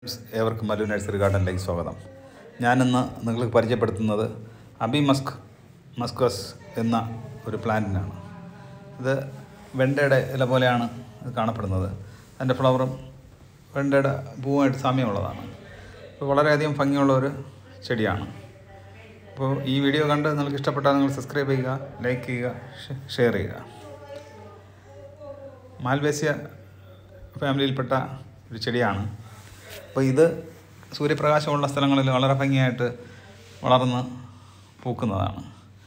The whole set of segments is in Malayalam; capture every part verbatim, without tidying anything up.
ഏവർക്കും മല്ലു നഴ്സറി ഗാർഡനിലേക്ക് സ്വാഗതം. ഞാനിന്ന് നിങ്ങൾക്ക് പരിചയപ്പെടുത്തുന്നത് അബി മസ്ക് മസ്കസ് എന്ന ഒരു പ്ലാന്റിനാണ്. ഇത് വെണ്ടയുടെ ഇല പോലെയാണ് ഇത് കാണപ്പെടുന്നത്. അതിൻ്റെ ഫ്ലവറും വെണ്ടയുടെ പൂവുമായിട്ട് സാമ്യമുള്ളതാണ്. അപ്പോൾ വളരെയധികം ഭംഗിയുള്ള ഒരു ചെടിയാണ്. അപ്പോൾ ഈ വീഡിയോ കണ്ട് നിങ്ങൾക്ക് ഇഷ്ടപ്പെട്ടാൽ നിങ്ങൾ സബ്സ്ക്രൈബ് ചെയ്യുക, ലൈക്ക് ചെയ്യുക, ഷെയർ ചെയ്യുക. മാൽവേസിയ ഫാമിലിയിൽപ്പെട്ട ഒരു ചെടിയാണ്. അപ്പോൾ ഇത് സൂര്യപ്രകാശമുള്ള സ്ഥലങ്ങളിൽ വളരെ ഭംഗിയായിട്ട് വളർന്ന് പൂക്കുന്നതാണ്.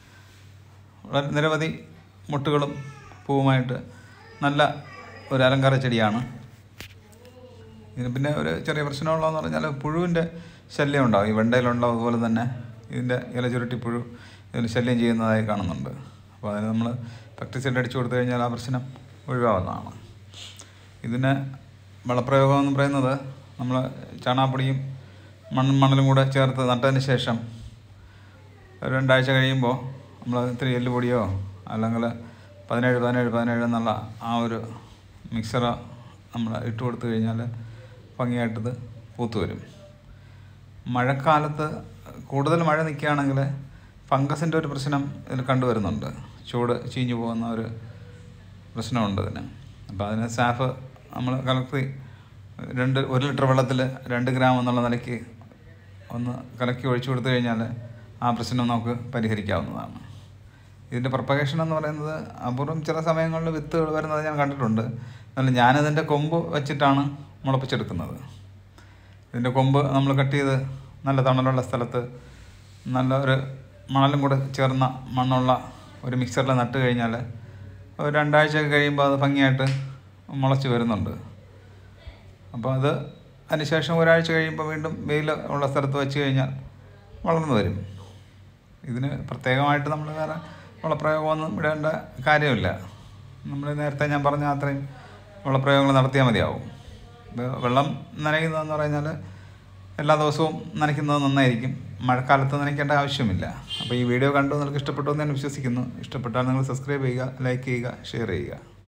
വളരെ നിരവധി മുട്ടുകളും പൂവുമായിട്ട് നല്ല ഒരു അലങ്കാര ചെടിയാണ്. ഇതിന് പിന്നെ ഒരു ചെറിയ പ്രശ്നമുള്ളതെന്ന് പറഞ്ഞാൽ പുഴുവിൻ്റെ ശല്യം ഉണ്ടാകും. ഈ വെണ്ടയിലുണ്ടാവും. അതുപോലെ തന്നെ ഇതിൻ്റെ ഇല ചുരുട്ടി പുഴു ഇതിൽ ശല്യം ചെയ്യുന്നതായി കാണുന്നുണ്ട്. അപ്പോൾ അതിന് നമ്മൾ പെസ്റ്റിസൈഡ് അടിച്ചു കൊടുത്തു കഴിഞ്ഞാൽ ആ പ്രശ്നം ഒഴിവാകുന്നതാണ്. ഇതിന് വളപ്രയോഗം എന്ന് പറയുന്നത് നമ്മൾ ചാണകപ്പൊടിയും മണ്ണും മണലും കൂടെ ചേർത്ത് നട്ടതിന് ശേഷം രണ്ടാഴ്ച കഴിയുമ്പോൾ നമ്മൾ ഇത്തിരി എല്ലുപൊടിയോ അല്ലെങ്കിൽ പതിനേഴ് പതിനേഴ് പതിനേഴ് എന്നുള്ള ആ ഒരു മിക്സർ നമ്മൾ ഇട്ട് കൊടുത്തു കഴിഞ്ഞാൽ ഭംഗിയായിട്ടിത് പൂത്തു വരും. മഴക്കാലത്ത് കൂടുതൽ മഴ നിൽക്കുകയാണെങ്കിൽ ഫംഗസിൻ്റെ ഒരു പ്രശ്നം ഇതിൽ കണ്ടുവരുന്നുണ്ട്. ചൂട് ചീഞ്ഞു പോകുന്ന ഒരു പ്രശ്നമുണ്ട് ഇതിന്. അപ്പോൾ അതിന് സാഫ് നമ്മൾ കലക്കി രണ്ട് ഒരു ലിറ്റർ വെള്ളത്തിൽ രണ്ട് ഗ്രാം എന്നുള്ള നിലയ്ക്ക് ഒന്ന് കലക്കി ഒഴിച്ചു കൊടുത്തു കഴിഞ്ഞാൽ ആ പ്രശ്നം നമുക്ക് പരിഹരിക്കാവുന്നതാണ്. ഇതിൻ്റെ പ്രൊപ്പഗേഷൻ എന്ന് പറയുന്നത് അപൂർവം ചില സമയങ്ങളിൽ വിത്ത് വരുന്നത് ഞാൻ കണ്ടിട്ടുണ്ട്. എന്നാൽ ഞാനിതിൻ്റെ കൊമ്പ് വെച്ചിട്ടാണ് മുളപ്പിച്ചെടുക്കുന്നത്. ഇതിൻ്റെ കൊമ്പ് നമ്മൾ കട്ട് ചെയ്ത് നല്ല തണലുള്ള സ്ഥലത്ത് നല്ല ഒരു മണലും കൂടെ ചേർന്ന മണ്ണുള്ള ഒരു മിക്സറിൽ നട്ട് കഴിഞ്ഞാൽ ഒരു രണ്ടാഴ്ചയൊക്കെ കഴിയുമ്പോൾ അത് ഭംഗിയായിട്ട് മുളച്ച് വരുന്നുണ്ട്. അപ്പോൾ അത് അതിനുശേഷം ഒരാഴ്ച കഴിയുമ്പോൾ വീണ്ടും വെയിൽ ഉള്ള സ്ഥലത്ത് വെച്ച് കഴിഞ്ഞാൽ വളർന്നു വരും. ഇതിന് പ്രത്യേകമായിട്ട് നമ്മൾ വേറെ വളപ്രയോഗമൊന്നും ഇടേണ്ട കാര്യമില്ല. നമ്മൾ നേരത്തെ ഞാൻ പറഞ്ഞ അത്രയും വളപ്രയോഗങ്ങൾ നടത്തിയാൽ മതിയാവും. വെള്ളം നനയ്ക്കുന്നതെന്ന് പറഞ്ഞാൽ എല്ലാ ദിവസവും നനയ്ക്കുന്നത് നന്നായിരിക്കും. മഴക്കാലത്ത് നനയ്ക്കേണ്ട ആവശ്യമില്ല. അപ്പോൾ ഈ വീഡിയോ കണ്ടു നിങ്ങൾക്ക് ഇഷ്ടപ്പെട്ടു എന്ന് ഞാൻ വിശ്വസിക്കുന്നു. ഇഷ്ടപ്പെട്ടാൽ നിങ്ങൾ സബ്സ്ക്രൈബ് ചെയ്യുക, ലൈക്ക് ചെയ്യുക, ഷെയർ ചെയ്യുക.